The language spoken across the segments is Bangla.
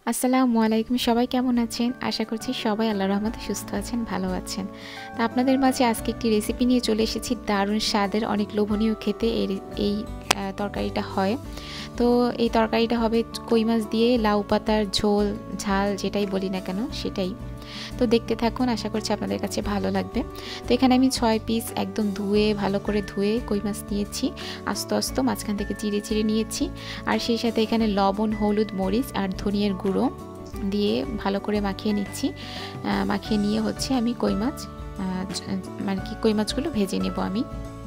আসসালামু আলাইকুম, সবাই কেমন আছেন? আশা করছি সবাই আল্লাহর রহমতে সুস্থ আছেন, ভালো আছেন। তো আপনাদের মাঝে আজকে একটি রেসিপি নিয়ে চলে এসেছি। দারুণ স্বাদের, অনেক লোভনীয় খেতে এই তরকারিটা হয়। তো এই তরকারিটা হবে কই মাছ দিয়ে লাউ পাতার ঝোল, ঝাল যেটাই বলি না কেন সেটাই। তো দেখতে থাকুন, আশা করছি আপনাদের কাছে ভালো লাগবে। তো এখানে আমি 6 পিস একদম ভালো করে ধুয়ে কই মাছ নিয়েছি, আস্ত আস্ত মাঝখান থেকে চিড়ে চিড়ে নিয়েছি। আর সেই সাথে এখানে লবণ, হলুদ, মরিচ আর ধনিয়ার গুঁড়ো দিয়ে ভালো করে মাখিয়ে নিচ্ছি। মাখিয়ে নিয়ে হচ্ছে আমি কই মাছ মানে কি কই মাছগুলো ভেজে নেব আমি।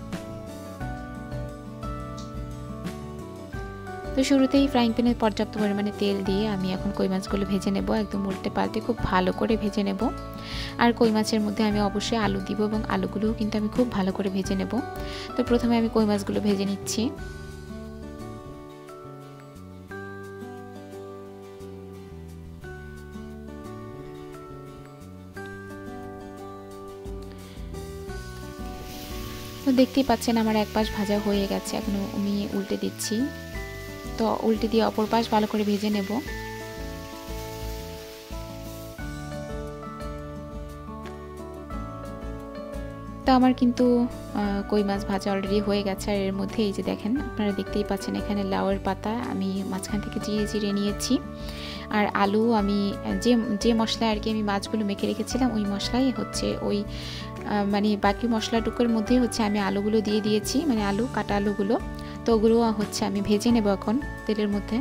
তো শুরুতেই ফ্রাইং প্যানে পর্যাপ্ত পরিমাণে তেল দিয়ে আমি এখন কই মাছগুলো ভেজে নেব, একদম উল্টে পাল্টে খুব ভালো করে ভেজে নেব। আর কই মাছের মধ্যে আমি অবশ্যই আলু দিব এবং আলুগুলোও কিন্তু আমি খুব ভালো করে ভেজে নেব। তো প্রথমে আমি কই মাছগুলো ভেজে নিচ্ছি। তো দেখতেই পাচ্ছেন আমার এক পাশ ভাজা হয়ে গেছে, এখন আমি উল্টে দিচ্ছি। তো উল্টে দিয়ে অপর পাশ ভালো করে ভেজে নেব। তো আমার কিন্তু কই মাছ ভাজা অলরেডি হয়ে গেছে। আর এর মধ্যে এই যে দেখেন, আপনারা দেখতেই পাচ্ছেন এখানে লাউয়ের পাতা আমি মাঝখান থেকে চিড়ে চিড়ে নিয়েছি। আর আলু আমি যে মশলায় আর কি আমি মাছগুলো মেখে রেখেছিলাম ওই মশলাই হচ্ছে ওই মানে বাকি মশলাটুকুর মধ্যেই হচ্ছে আমি আলুগুলো দিয়ে দিয়েছি, মানে আলু কাটা আলুগুলো। তো ওগুলো হচ্ছে আমি ভেজে নেব এখন তেলের মধ্যে।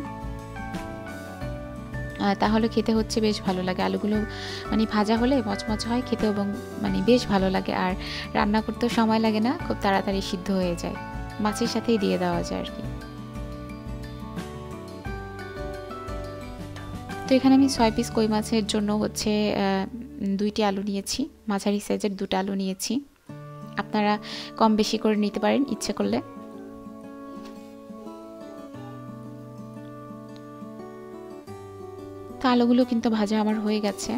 তাহলে খেতে হচ্ছে বেশ ভালো লাগে। আলুগুলো মানে ভাজা হলে মচমচ হয় খেতে এবং মানে বেশ ভালো লাগে। আর রান্না করতেও সময় লাগে না, খুব তাড়াতাড়ি সিদ্ধ হয়ে যায়, মাছের সাথেই দিয়ে দেওয়া যায় আর কি। তো এখানে আমি 6 পিস কই মাছের জন্য হচ্ছে 2টি আলু নিয়েছি, মাঝারি সাইজের 2টা আলু নিয়েছি। আপনারা কম বেশি করে নিতে পারেন ইচ্ছে করলে। তো আলুগুলো কিন্তু ভাজা আমার হয়ে গেছে।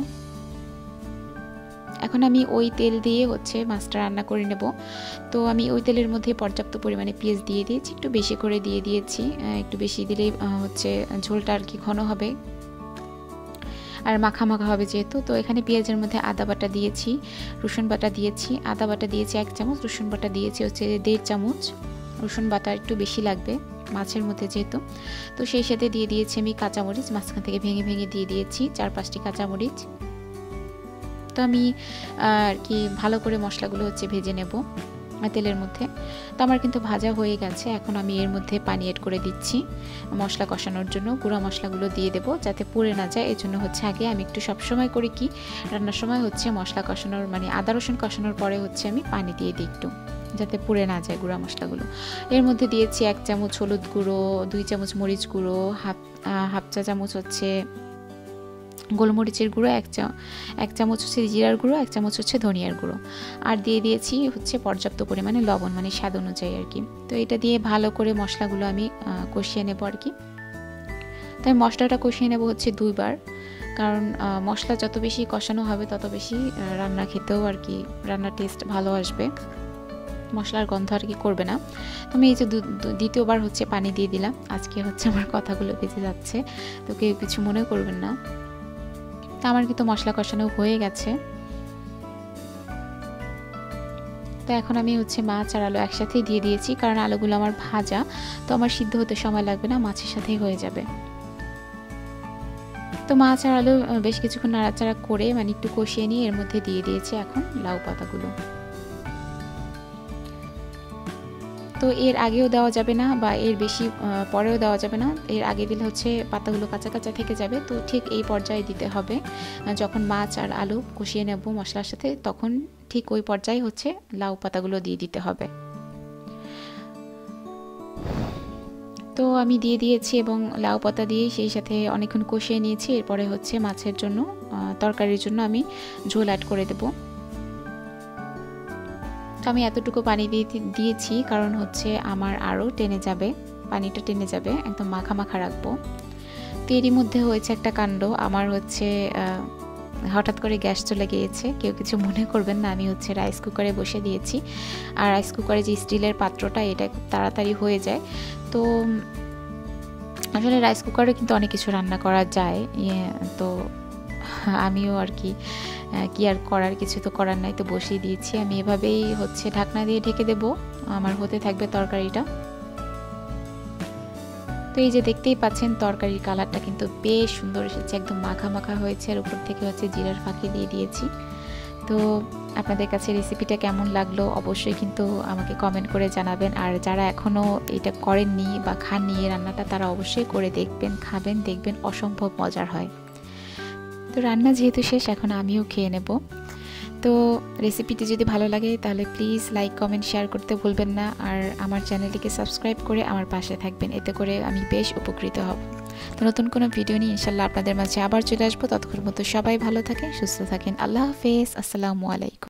এখন আমি ওই তেল দিয়ে হচ্ছে মাছটা রান্না করে নেব। তো আমি ওই তেলের মধ্যে পর্যাপ্ত পরিমাণে পেঁয়াজ দিয়ে দিয়েছি, একটু বেশি করে দিয়ে দিয়েছি। একটু বেশি দিলেই হচ্ছে ঝোলটা আর কি ঘন হবে আর মাখা মাখা হবে যেহেতু। তো এখানে পেঁয়াজের মধ্যে আদা বাটা দিয়েছি, রসুন বাটা দিয়েছি। আদা বাটা দিয়েছি 1 চামচ, রসুন বাটা দিয়েছি হচ্ছে 1.5 চামচ। রসুন বাটা একটু বেশি লাগবে মাছের মধ্যে যেহেতু। তো সেই সাথে দিয়ে দিয়েছি আমি কাঁচামরিচ, মাঝখান থেকে ভেঙে ভেঙে দিয়ে দিয়েছি 4-5টি কাঁচামরিচ। তো আমি আর কি ভালো করে মশলাগুলো হচ্ছে ভেজে নেব তেলের মধ্যে। তো আমার কিন্তু ভাজা হয়ে গেছে। এখন আমি এর মধ্যে পানি এড করে দিচ্ছি মশলা কষানোর জন্য। গুঁড়া মশলাগুলো দিয়ে দেবো যাতে পুড়ে না যায়, এই জন্য হচ্ছে আগে আমি একটু সবসময় করি কি রান্নার সময় হচ্ছে মশলা কষানোর মানে আদা রসুন কষানোর পরে হচ্ছে আমি পানি দিয়ে দিই একটু, যাতে পুড়ে না যায় গুঁড়া মশলাগুলো। এর মধ্যে দিয়েছি 1 চামচ হলুদ গুঁড়ো, 2 চামচ মরিচ গুঁড়ো, হাফ চা চামচ হচ্ছে গোলমরিচের গুঁড়ো, 1 চামচ হচ্ছে জিরার গুঁড়ো, 1 চামচ হচ্ছে ধনিয়ার গুঁড়ো। আর দিয়ে দিয়েছি হচ্ছে পর্যাপ্ত পরিমাণে লবণ, মানে স্বাদ অনুযায়ী আর কি। তো এটা দিয়ে ভালো করে মশলাগুলো আমি কষিয়ে নেব আর কি। তো আমি মশলাটা কষিয়ে নেব হচ্ছে 2 বার, কারণ মশলা যত বেশি কষানো হবে তত বেশি রান্না খেতেও আর কি রান্নার টেস্ট ভালো আসবে, মশলার গন্ধ আর কি করবে না। তো আমি এই যে দ্বিতীয়বার হচ্ছে পানি দিয়ে দিলাম। আজকে হচ্ছে আমার কথাগুলো বেঁচে যাচ্ছে, তো কেউ কিছু মনে করবেন না। তো আমার কিন্তু মশলা কষানো হয়ে গেছে। তো এখন আমি হচ্ছে মাছ আর আলু একসাথেই দিয়ে দিয়েছি, কারণ আলুগুলো আমার ভাজা, তো আমার সিদ্ধ হতে সময় লাগবে না, মাছের সাথেই হয়ে যাবে। তো মাছ আর আলু বেশ কিছুক্ষণ নাড়াচাড়া করে মানে একটু কষিয়ে নিয়ে এর মধ্যে দিয়ে দিয়েছি এখন লাউ পাতাগুলো। তো এর আগেও দেওয়া যাবে না বা এর বেশি পরেও দেওয়া যাবে না। এর আগে দিলে হচ্ছে পাতাগুলো কাঁচা কাঁচা থেকে যাবে। তো ঠিক এই পর্যায়ে দিতে হবে, যখন মাছ আর আলু কষিয়ে নেব মশলার সাথে তখন ঠিক ওই পর্যায়ে হচ্ছে লাউ পাতাগুলো দিয়ে দিতে হবে। তো আমি দিয়ে দিয়েছি এবং লাউ পাতা দিয়ে সেই সাথে অনেকক্ষণ কষিয়ে নিয়েছি। এরপরে হচ্ছে মাছের জন্য তরকারির জন্য আমি ঝোল অ্যাড করে দেব। তো আমি এতটুকু পানি দিয়েছি কারণ হচ্ছে আমার আরও টেনে যাবে, পানিটা টেনে যাবে, একদম মাখা মাখা রাখবো। তো এরই মধ্যে হয়েছে একটা কাণ্ড, আমার হচ্ছে হঠাৎ করে গ্যাস চলে গিয়েছে। কেউ কিছু মনে করবেন না, আমি হচ্ছে রাইস কুকারে বসে দিয়েছি। আর রাইস কুকারে যে স্টিলের পাত্রটা এটা খুব তাড়াতাড়ি হয়ে যায়। তো আসলে রাইস কুকারে কিন্তু অনেক কিছু রান্না করা যায়, তো আমিও আর কি আর করার, কিছু তো করার নাই, তো বসিয়ে দিয়েছি। আমি এভাবেই হচ্ছে ঢাকনা দিয়ে ঢেকে দেব, আমার হতে থাকবে তরকারিটা। তো এই যে দেখতেই পাচ্ছেন তরকারির কালারটা কিন্তু বেশ সুন্দর এসেছে, একদম মাখা মাখা হয়েছে, আর উপর থেকে হচ্ছে জিরার ফাঁকি দিয়ে দিয়েছি। তো আপনাদের কাছে রেসিপিটা কেমন লাগলো অবশ্যই কিন্তু আমাকে কমেন্ট করে জানাবেন। আর যারা এখনও এটা করেননি বা খাননি এই রান্নাটা, তারা অবশ্যই করে দেখবেন, খাবেন, দেখবেন অসম্ভব মজার হয়। তো রান্না যেহেতু শেষ, এখন আমিও খেয়ে নেব। তো রেসিপিটি যদি ভালো লাগে তাহলে প্লিজ লাইক, কমেন্ট, শেয়ার করতে ভুলবেন না। আর আমার চ্যানেলটিকে সাবস্ক্রাইব করে আমার পাশে থাকবেন, এতে করে আমি বেশ উপকৃত হব। তো নতুন কোনো ভিডিও নিয়ে ইনশাল্লাহ আপনাদের মাঝে আবার চলে আসবো। ততক্ষণ মতো সবাই ভালো থাকেন, সুস্থ থাকেন। আল্লাহ হাফেজ, আসসালামু আলাইকুম।